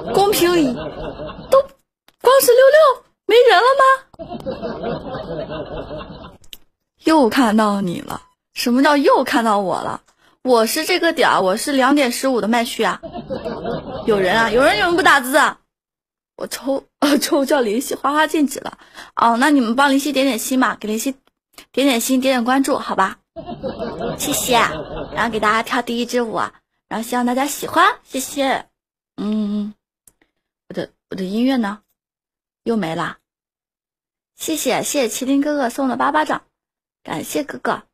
公屏都光是66没人了吗？又看到你了。什么叫又看到我了？我是这个点儿，我是2点15的麦序啊。有人啊，有人不打字啊？我抽叫林夕花花禁止了。哦，那你们帮林夕点点心嘛，给林夕点点心，点点关注，好吧？谢谢。然后给大家跳第一支舞啊，然后希望大家喜欢，谢谢。我的音乐呢？又没啦。谢谢麒麟哥哥送的8巴掌，感谢哥哥。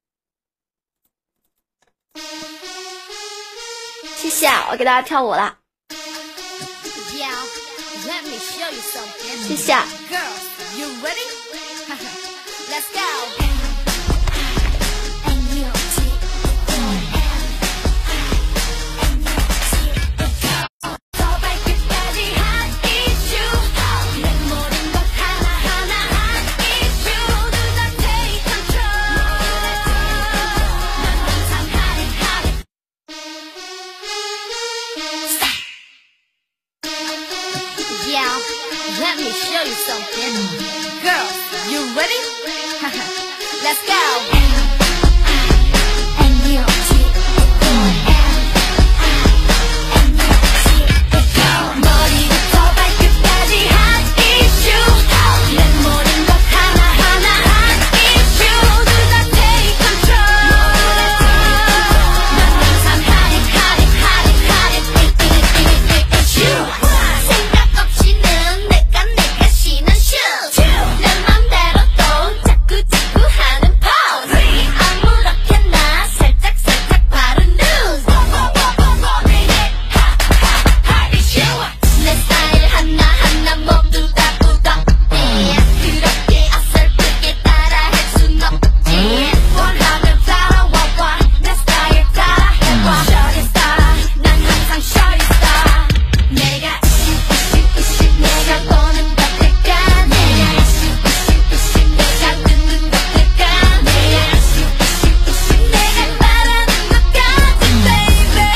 谢谢，我给大家跳舞了。谢谢。 Let me show you something. Girls, you ready? Let's go. And you 머리부터 발끝까지 핫 이슈. 내 모든 것 하나하나 핫 이슈. 둘 다 take control. 넌 항상 핫 issue. 생각 없이는 내가 쉬는 슛. 내 맘대로 또 자꾸 하는 pose. 아무렇게나 살짝 바른 news. 핫 issue. 내 스타일 하나하나 모두 다 부담해. 그렇게 어설프게 따라할 순 없지. 원하면 따라와봐. 내 스타일 따라해봐. Shorty star. 난 항상 shorty star. 내가 이슈 내가 보는 것들까. 내가 이슈 내가 듣는 것들까. 내가 이슈 내가 바라는 것까지 baby.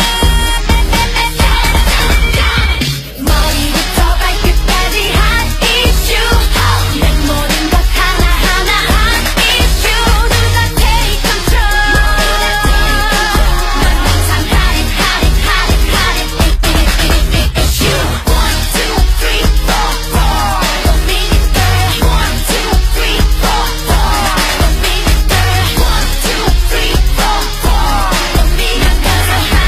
머리부터 발끝까지 핫 이슈. 내 모든 것 하나하나 핫 이슈. 둘 다 take control. 넌 항상 issue. 1, 2, 3, 4, 4. Don't mean it, girl. 1, 2, 3, 4, 4. Don't mean it, girl. 1, 2, 3, 4, 4. Don't mean it, girl.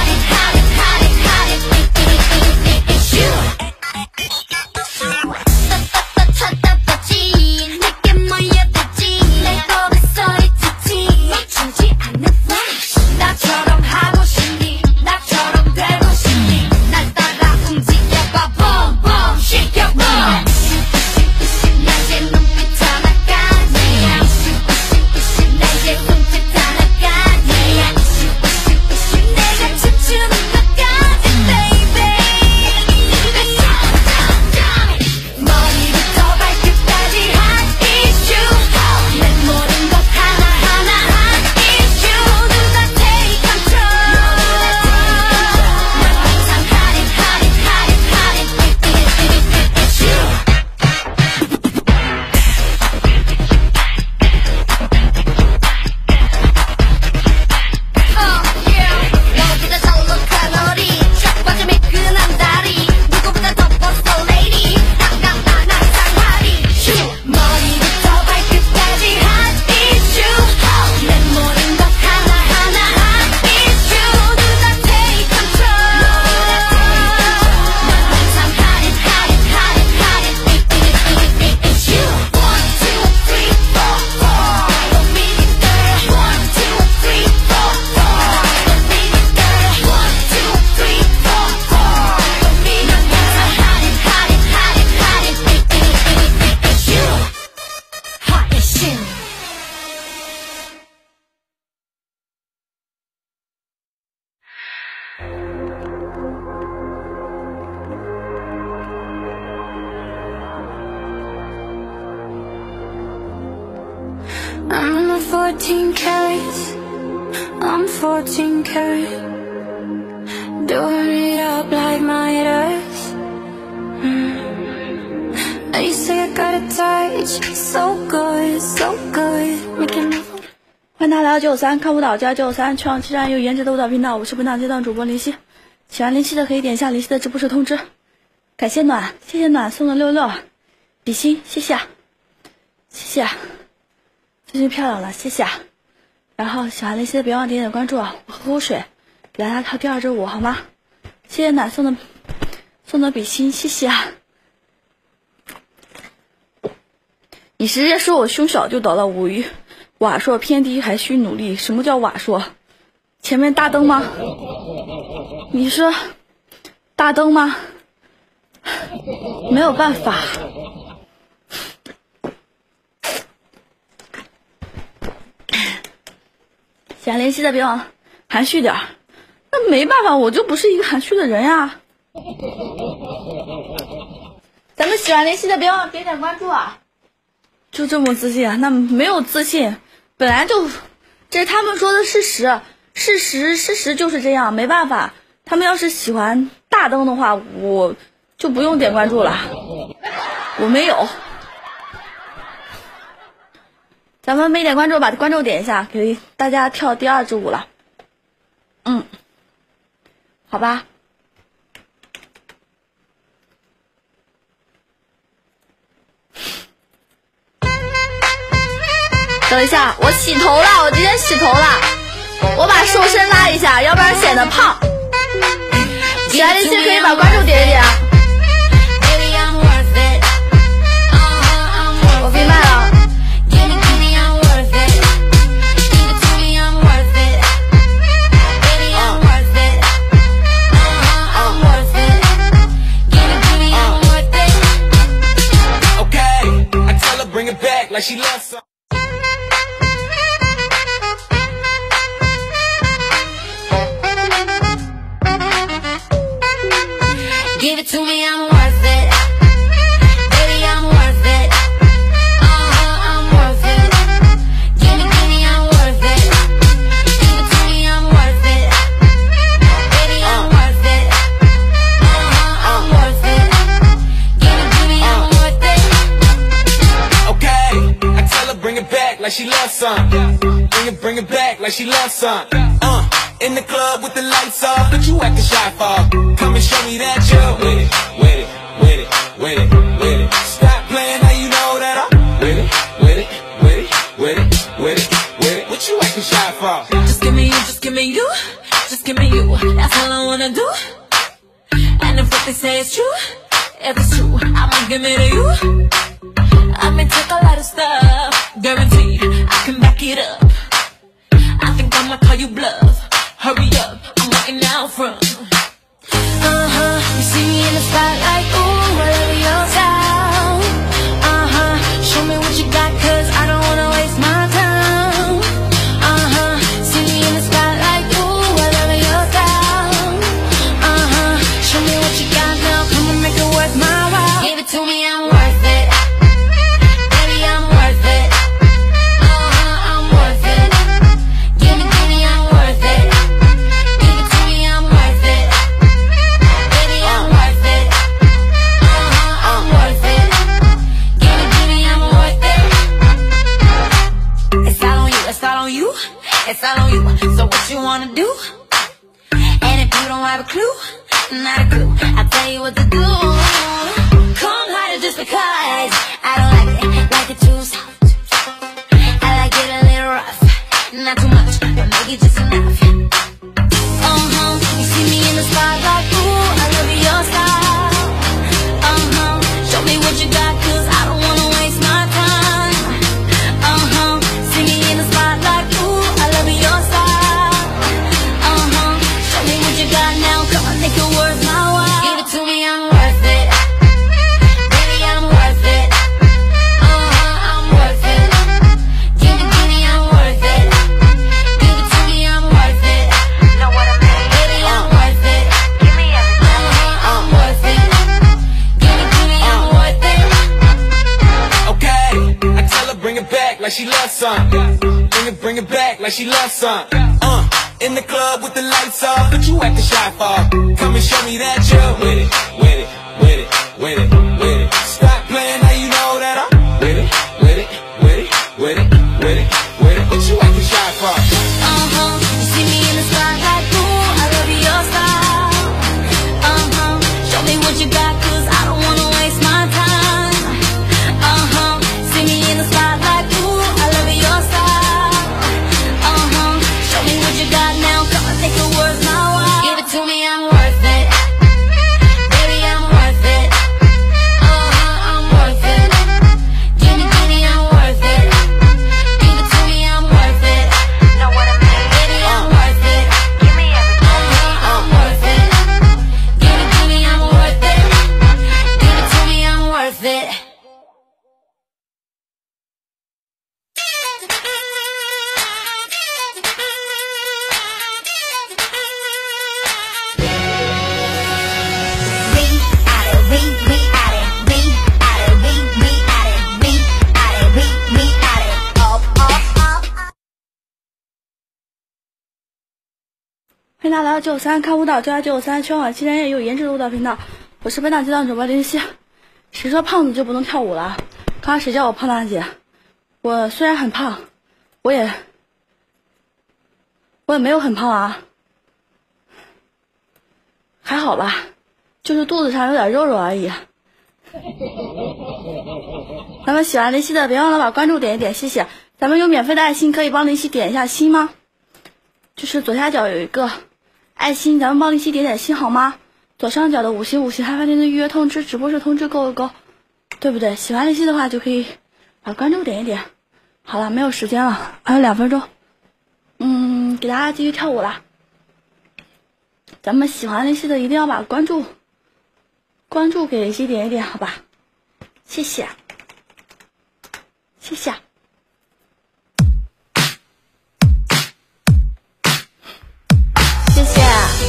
쳐다보지 내게 몰려들지 내 고개 소리치지 멈추지 않는 flash. 나처럼 하고 싶니 나처럼 되고 싶니 날 따라 움직여봐 boom boom 시켜 boom. 낮에 눈빛 하나까지 낮에 손짓 하나까지 내가 춤추는 것까지 baby. 머리부터 발끝까지 핫 이슈. 내 모든 것 하나하나 핫 이슈. 둘 다 take control. 넌 항상 너보다 잘록한 어리 쫙 빠져 매끈한 다리 누구보다 더 버스 lady. 항상 핫 이슈. 머리부터 발끝까지 핫 이슈. 내 모든 것 하나하나 핫 이슈. 둘 다 take control. 넌 항상 issue. 1, 2, 3, 4, 4. Don't mean it, girl. 1, 2, 3, 4, 4. Don't mean it, girl. 1, 2, 3, 4, 4. Don't mean it, girl. Hot issue. I'm a 14 carats, I'm 14 carat. Doing it up like my ears. touch, so good, so good. Making me 欢迎大家来到953看舞蹈加953，全网最有颜值的舞蹈频道，我是本档阶段主播林夕。喜欢林夕的可以点一下林夕的直播室通知。感谢暖，谢谢暖送的66比心，谢谢，谢谢，最近漂亮了，谢谢。然后喜欢林夕的别忘点点关注啊！我喝口水，给大家跳第2支舞好吗？谢谢暖送的比心，谢谢。你直接说我胸小就得了，无语。瓦硕偏低还需努力，什么叫瓦硕？前面大灯吗？你说大灯吗？没有办法。想联系的别忘含蓄点，那没办法，我就不是一个含蓄的人呀。咱们喜欢联系的别忘点点关注啊！就这么自信啊？那没有自信，本来就这是他们说的事实，事实就是这样，没办法。他们要是喜欢大灯的话，我就不用点关注了，我没有。咱们没点关注，把关注点一下，给大家跳第2支舞了。好吧。等一下，我洗头了，我今天洗头了，我把瘦身拉一下，要不然显得胖。喜欢林夕可以把关注点一点。我闭麦了。 Like she loves some. Give it to me, I'm worth it. Baby, I'm worth it. I'm worth it. Give me, I'm worth it. Give it to me, I'm worth it. Baby, I'm worth it. I'm worth it. Give it to me, I'm worth it. Okay, I tell her bring it back like she loves some. Bring it back like she loves some. In the club with the lights off, but you acting shy for. Come and show me that you're with it, with it, with it, with it, with it. Stop playing, now you know that I'm with it, with it, with it, with it, with it, with it. What you acting shy for? Just give me you, just give me you, just give me you. That's all I wanna do. And if what they say is true, if it's true, I'ma give it to you. I may take a lot of stuff, guaranteed I can back it up. I think I'ma call you bluff. Hurry up, I'm waiting out front. You see me in the spotlight, ooh, I love your style. Show me what you got, cause I don't wanna waste my time. See me in the spotlight, ooh, I love your style. Show me what you got now, come and make it worth my while. Give it to me, I'm worth it. Baby, I'm worth it. I'm worth it. Give me, I'm worth it. Give it to me, I'm worth it. Baby, I'm worth it. I'm worth it. Give it to me, I'm worth it. It's all on you, it's all on you, it's all on you. So what you wanna do? And if you don't have a clue, not a clue, I'll tell you what to do. Come harder just because I don't like it too soft. I like it a little rough, not too much, but maybe just enough. You see me in the spotlight, ooh, I love your style. Show me what you got, cause I don't wanna waste my time. See me in the spotlight, ooh, I love your style. Show me what you got now, come on, make it worth my while. Give it to me, I'm worth it. Baby, I'm worth it. I'm worth it. Give me, I'm worth it. Give it to me, I'm worth it. Know what I mean? Baby, I'm worth it. Give me everything. I'm worth it. Give it to me, I'm worth it. Okay, I tell her bring it back like she loves some. Bring it back like she loves some. In the club with the lights off, but you acting shy for. Come and show me that you're with it, with it, with it, with it, with it. Stop playing, now you know that I'm with it, 频道来到953，看舞蹈就爱953，全网7人也有颜值的舞蹈频道。我是本档接档主播林夕。谁说胖子就不能跳舞了？刚刚谁叫我胖大姐？我虽然很胖，我也没有很胖啊，还好吧，就是肚子上有点肉肉而已。咱们喜欢林夕的别忘了把关注点一点，谢谢。咱们有免费的爱心，可以帮林夕点一下心吗？就是左下角有一个爱心，咱们帮林夕点点心好吗？左上角的5星5星，还发现的预约通知、直播室通知勾一勾，对不对？喜欢林夕的话就可以把关注点一点。好了，没有时间了，还有2分钟，给大家继续跳舞啦。咱们喜欢林夕的一定要把关注给林夕点一点，好吧？谢谢，谢谢。谢谢，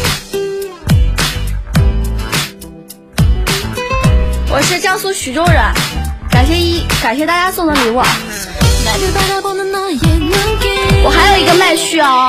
我是江苏徐州人，感谢大家送的礼物。我还有一个麦序哦。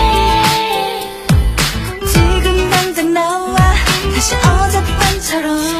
다시 어젯밤처럼